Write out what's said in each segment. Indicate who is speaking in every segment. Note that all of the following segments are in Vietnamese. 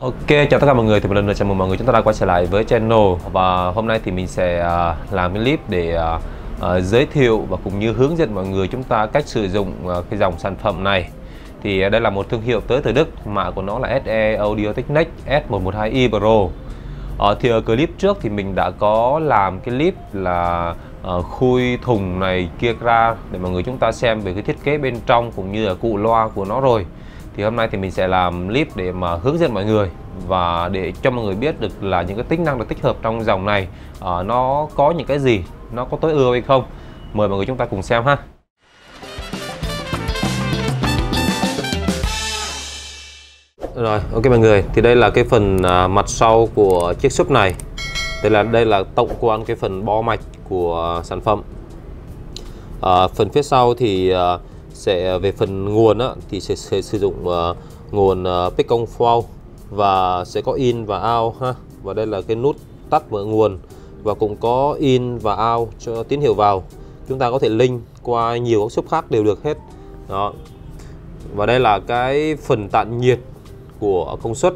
Speaker 1: Ok, chào tất cả mọi người. Thì một lần nữa chào mừng mọi người chúng ta đã quay trở lại với channel. Và hôm nay thì mình sẽ làm cái clip để giới thiệu và cũng như hướng dẫn mọi người chúng ta cách sử dụng cái dòng sản phẩm này. Thì đây là một thương hiệu tới từ Đức, mã của nó là SE Audio Technics S112i Pro. Thì ở clip trước thì mình đã có làm cái clip là khui thùng này kia ra để mọi người chúng ta xem về cái thiết kế bên trong cũng như là cụ loa của nó rồi. Thì hôm nay thì mình sẽ làm clip để mà hướng dẫn mọi người và để cho mọi người biết được là những cái tính năng được tích hợp trong dòng này nó có những cái gì, nó có tối ưu hay không. Mời mọi người chúng ta cùng xem ha. Rồi, ok mọi người, thì đây là cái phần mặt sau của chiếc sub này. Đây là tổng quan cái phần bo mạch của sản phẩm. Phần phía sau thì sẽ về phần nguồn thì sẽ sử dụng nguồn Picon Flow và sẽ có in và out ha. Và đây là cái nút tắt mở nguồn và cũng có in và out cho tín hiệu vào. Chúng ta có thể link qua nhiều các sub khác đều được hết. Đó. Và đây là cái phần tản nhiệt của công suất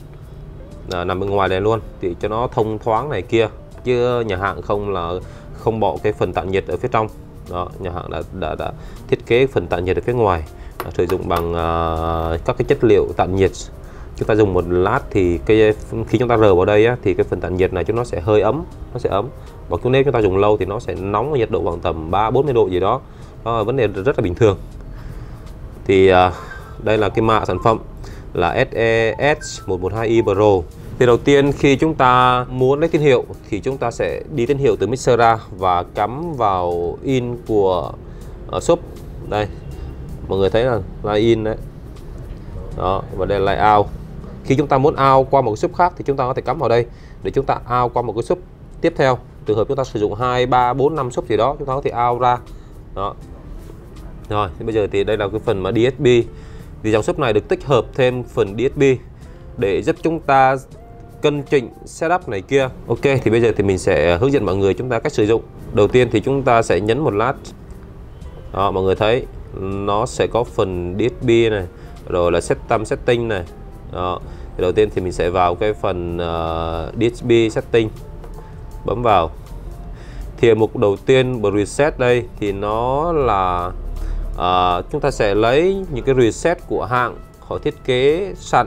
Speaker 1: nằm bên ngoài này luôn thì cho nó thông thoáng này kia, chứ nhà hàng không bỏ cái phần tản nhiệt ở phía trong. Đó, nhà hàng đã thiết kế phần tản nhiệt ở phía ngoài, sử dụng bằng các cái chất liệu tản nhiệt. Chúng ta dùng một lát thì khi chúng ta rờ vào đây thì cái phần tản nhiệt này chúng nó sẽ hơi ấm, nó sẽ ấm. Và nếu chúng ta dùng lâu thì nó sẽ nóng ở nhiệt độ khoảng tầm 3-40 độ gì đó. Đó là vấn đề rất là bình thường. Thì đây là cái mã sản phẩm là SE S112i Pro. Thì đầu tiên khi chúng ta muốn lấy tín hiệu thì chúng ta sẽ đi tín hiệu từ mixer ra và cắm vào in của sub. Đây, mọi người thấy là in đấy. Đó, và đây là out. Khi chúng ta muốn out qua một cái sub khác thì chúng ta có thể cắm vào đây để chúng ta out qua một cái sub tiếp theo. Trường hợp chúng ta sử dụng 2, 3, 4, 5 sub gì đó, chúng ta có thể out ra. Đó. Rồi, thì bây giờ thì đây là cái phần mà DSP. Thì dòng sub này được tích hợp thêm phần DSP để giúp chúng ta cân chỉnh setup này kia. Ok, thì bây giờ thì mình sẽ hướng dẫn mọi người chúng ta cách sử dụng. Đầu tiên thì chúng ta sẽ nhấn một lát. Đó, mọi người thấy nó sẽ có phần DSP này, rồi là setting này. Đó. Thì đầu tiên thì mình sẽ vào cái phần DSP setting, bấm vào. Thì mục đầu tiên preset đây thì nó là chúng ta sẽ lấy những cái preset của hãng họ thiết kế sẵn,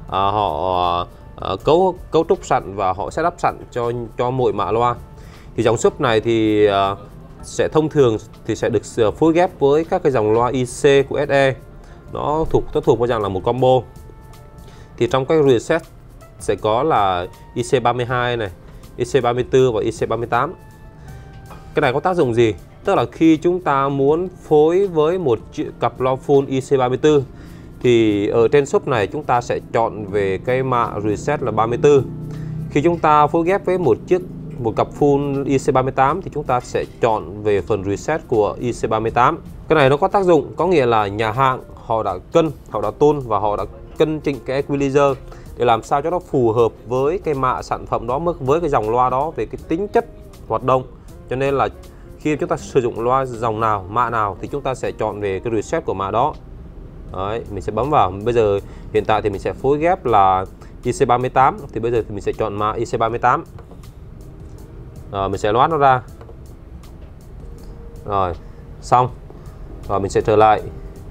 Speaker 1: họ cấu trúc sẵn và họ setup sẵn cho mỗi mã loa. Thì dòng sub này thì sẽ thông thường thì sẽ được phối ghép với các cái dòng loa IC của SE. Nó thuộc vào dạng là một combo. Thì trong các preset sẽ có là IC32 này, IC34 và IC38. Cái này có tác dụng gì? Tức là khi chúng ta muốn phối với một cặp loa full IC34 thì ở trên sub này chúng ta sẽ chọn về cái mã reset là 34. Khi chúng ta phối ghép với một cặp full IC38 thì chúng ta sẽ chọn về phần reset của IC38. Cái này nó có tác dụng, có nghĩa là nhà hàng họ đã tune và họ đã cân chỉnh cái equalizer để làm sao cho nó phù hợp với cái mã sản phẩm đó, với cái dòng loa đó về cái tính chất hoạt động. Cho nên là khi chúng ta sử dụng loa dòng nào, mã nào thì chúng ta sẽ chọn về cái reset của mã đó. Đấy, mình sẽ bấm vào. Bây giờ hiện tại thì mình sẽ phối ghép là IC38. Thì bây giờ thì mình sẽ chọn mã IC38. Rồi mình sẽ loát nó ra. Rồi, xong. Rồi mình sẽ trở lại.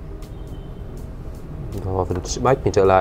Speaker 1: Vào phần back mình trở lại.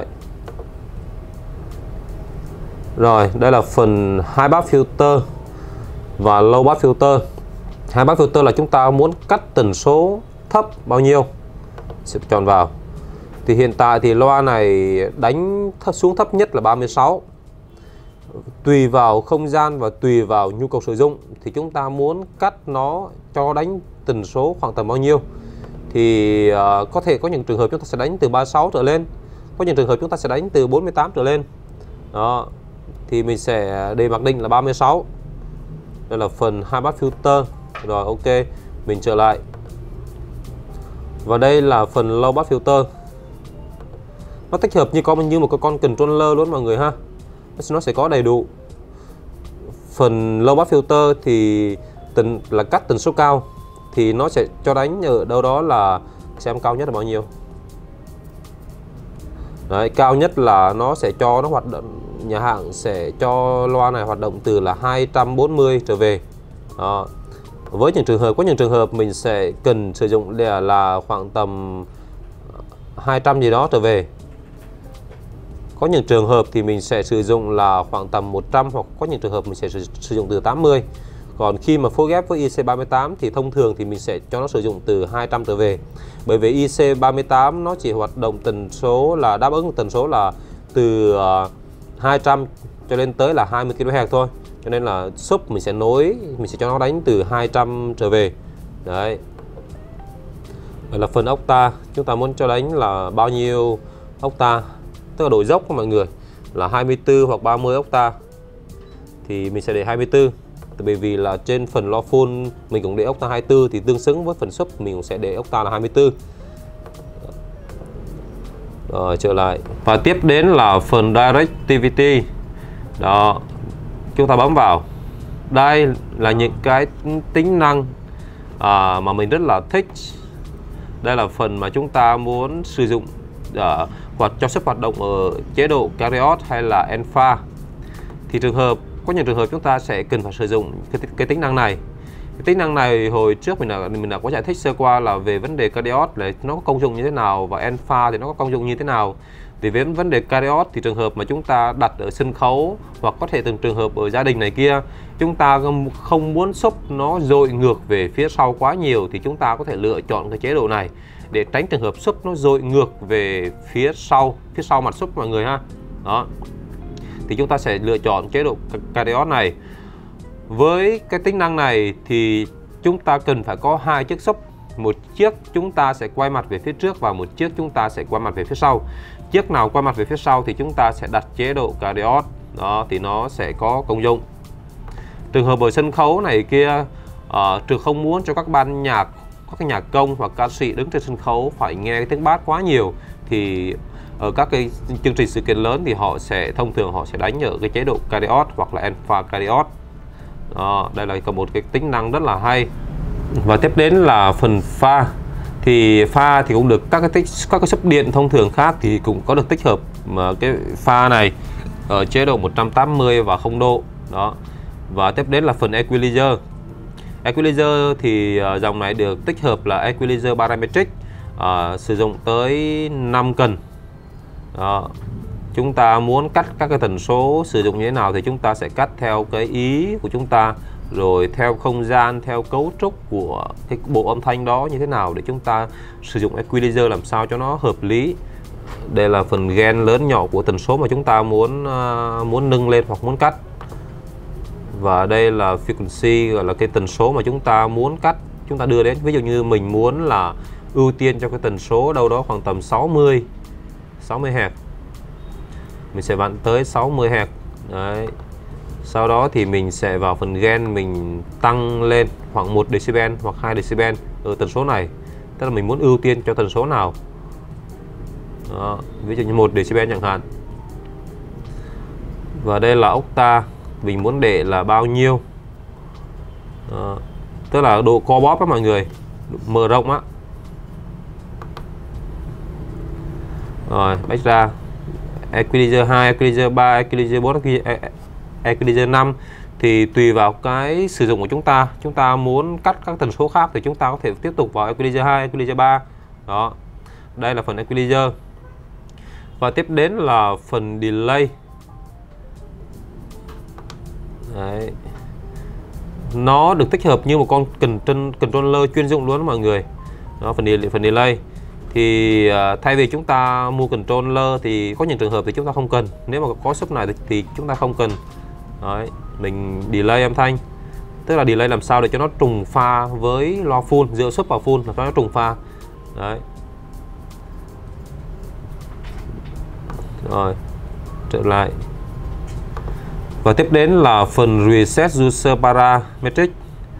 Speaker 1: Rồi, đây là phần high pass filter và low pass filter. High pass filter là chúng ta muốn cắt tần số thấp bao nhiêu, sẽ chọn vào. Thì hiện tại thì loa này đánh xuống thấp nhất là 36. Tùy vào không gian và tùy vào nhu cầu sử dụng thì chúng ta muốn cắt nó cho đánh tần số khoảng tầm bao nhiêu. Thì có thể có những trường hợp chúng ta sẽ đánh từ 36 trở lên, có những trường hợp chúng ta sẽ đánh từ 48 trở lên. Đó. Thì mình sẽ để mặc định là 36. Đây là phần high pass filter. Rồi ok, mình trở lại. Và đây là phần low pass filter. Nó tích hợp như một cái con controller luôn mọi người ha. Nó sẽ có đầy đủ. Phần low pass filter thì là cắt tần số cao thì nó sẽ cho đánh ở đâu đó là xem cao nhất là bao nhiêu. Đấy, cao nhất là nó sẽ cho nó hoạt động, nhà hãng sẽ cho loa này hoạt động từ là 240 trở về. Đó. Với những trường hợp, có những trường hợp mình sẽ cần sử dụng để là khoảng tầm 200 gì đó trở về. Có những trường hợp thì mình sẽ sử dụng là khoảng tầm 100, hoặc có những trường hợp mình sẽ sử dụng từ 80. Còn khi mà phối ghép với IC38 thì thông thường thì mình sẽ cho nó sử dụng từ 200 trở về. Bởi vì IC38 nó chỉ hoạt động tần số là đáp ứng tần số là từ 200 cho lên tới là 20 kHz thôi. Cho nên là sub mình sẽ cho nó đánh từ 200 trở về. Đấy. Đây là phần octa, chúng ta muốn cho đánh là bao nhiêu octa, tức là độ dốc của mọi người là 24 hoặc 30 octa thì mình sẽ để 24. Bởi vì là trên phần loa full mình cũng để octa 24 thì tương xứng với phần sub mình cũng sẽ để octa là 24. Rồi trở lại và tiếp đến là phần directivity. Đó, chúng ta bấm vào. Đây là những cái tính năng mà mình rất là thích. Đây là phần mà chúng ta muốn sử dụng hoặc cho sub hoạt động ở chế độ Cariot hay là Alpha. Thì có những trường hợp chúng ta sẽ cần phải sử dụng cái tính năng này. Cái tính năng này hồi trước mình đã có giải thích sơ qua là về vấn đề Cariot là nó có công dụng như thế nào, và Alpha thì nó có công dụng như thế nào. Thì với vấn đề Cariot thì trường hợp mà chúng ta đặt ở sân khấu hoặc có thể từng trường hợp ở gia đình này kia, chúng ta không muốn sub nó dội ngược về phía sau quá nhiều thì chúng ta có thể lựa chọn cái chế độ này để tránh trường hợp sub nó dội ngược về phía sau mặt sub mọi người ha. Đó. Thì chúng ta sẽ lựa chọn chế độ Cariot này. Với cái tính năng này thì chúng ta cần phải có hai chiếc sub, một chiếc chúng ta sẽ quay mặt về phía trước và một chiếc chúng ta sẽ quay mặt về phía sau. Chiếc nào quay mặt về phía sau thì chúng ta sẽ đặt chế độ Cariot. Đó thì nó sẽ có công dụng. Trường hợp ở sân khấu này kia, trường không muốn cho các ban nhạc, các nhạc công hoặc ca sĩ đứng trên sân khấu phải nghe tiếng bass quá nhiều, thì ở các cái chương trình sự kiện lớn thì thông thường họ sẽ đánh ở cái chế độ Cariot hoặc là Alpha Cariot. Đó, đây là một cái tính năng rất là hay. Và tiếp đến là phần pha. Thì pha thì cũng được các cái sub điện thông thường khác thì cũng có được tích hợp mà cái pha này ở chế độ 180 và 0 độ. Đó. Và tiếp đến là phần equalizer. Equalizer thì dòng này được tích hợp là equalizer parametric, sử dụng tới 5 cần. Đó. Chúng ta muốn cắt các cái tần số sử dụng như thế nào thì chúng ta sẽ cắt theo cái ý của chúng ta, rồi theo không gian, theo cấu trúc của cái bộ âm thanh đó như thế nào để chúng ta sử dụng equalizer làm sao cho nó hợp lý. Đây là phần gain lớn nhỏ của tần số mà chúng ta muốn nâng lên hoặc muốn cắt. Và đây là frequency, gọi là cái tần số mà chúng ta muốn cắt, chúng ta đưa đến. Ví dụ như mình muốn là ưu tiên cho cái tần số đâu đó khoảng tầm 60 Hz, mình sẽ vặn tới 60 Hz. Đấy. Sau đó thì mình sẽ vào phần gain, mình tăng lên khoảng 1 dB hoặc 2 dB ở tần số này. Tức là mình muốn ưu tiên cho tần số nào. Đó. Ví dụ như 1 dB chẳng hạn. Và đây là octa, mình muốn để là bao nhiêu. Đó. Tức là độ co bóp á mọi người, mở rộng á. Rồi, bách ra. Equalizer 2, Equalizer 3, Equalizer 4, Equalizer 5 thì tùy vào cái sử dụng của chúng ta muốn cắt các tần số khác thì chúng ta có thể tiếp tục vào Equalizer 2, Equalizer 3. Đó. Đây là phần Equalizer. Và tiếp đến là phần delay. Đấy. Nó được tích hợp như một con controller chuyên dụng luôn đó mọi người. Đó, phần delay. Thì thay vì chúng ta mua controller thì có những trường hợp thì chúng ta không cần. Nếu mà có sub này thì chúng ta không cần. Đấy, mình delay âm thanh. Tức là delay làm sao để cho nó trùng pha với loa full, giữa sub và full là cho nó trùng pha. Đấy. Rồi, trở lại. Và tiếp đến là phần reset user parametric.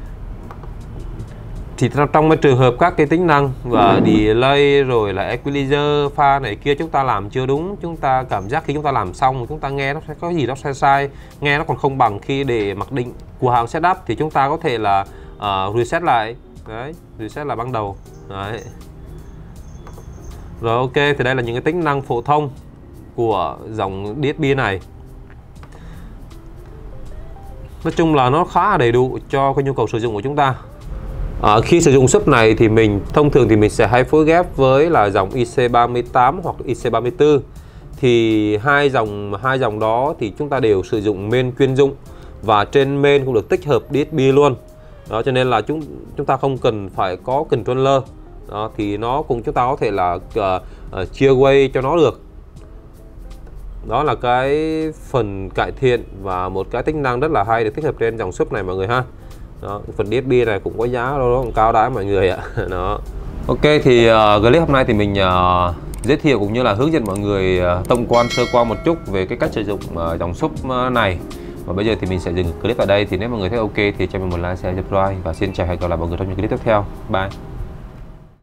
Speaker 1: Thì trong cái trường hợp các cái tính năng và delay rồi là equalizer, pha này kia chúng ta làm chưa đúng, chúng ta cảm giác khi chúng ta làm xong chúng ta nghe nó sẽ có gì đó sai, nghe nó còn không bằng khi để mặc định của hàng setup, thì chúng ta có thể là reset lại. Đấy, reset là ban đầu. Đấy. Rồi ok, thì đây là những cái tính năng phổ thông của dòng DSP này. Nói chung là nó khá là đầy đủ cho cái nhu cầu sử dụng của chúng ta. Khi sử dụng sub này thì thông thường thì mình sẽ hay phối ghép với là dòng IC38 hoặc IC34. Thì hai dòng đó thì chúng ta đều sử dụng main chuyên dụng, và trên main cũng được tích hợp DSP luôn. Đó, cho nên là chúng ta không cần phải có controller. Đó, thì chúng ta có thể là chia way cho nó được. Đó là cái phần cải thiện và một cái tính năng rất là hay được tích hợp trên dòng sub này mọi người ha. Đó, phần DSP này cũng có giá nó cũng cao đái mọi người ạ. Đó. Ok, thì clip hôm nay thì mình giới thiệu cũng như là hướng dẫn mọi người tổng quan sơ qua một chút về cái cách sử dụng dòng sub này. Và bây giờ thì mình sẽ dừng clip ở đây. Thì nếu mọi người thấy ok thì cho mình một like, share, subscribe, và xin chào, hẹn gặp lại mọi người trong những clip tiếp theo. Bye.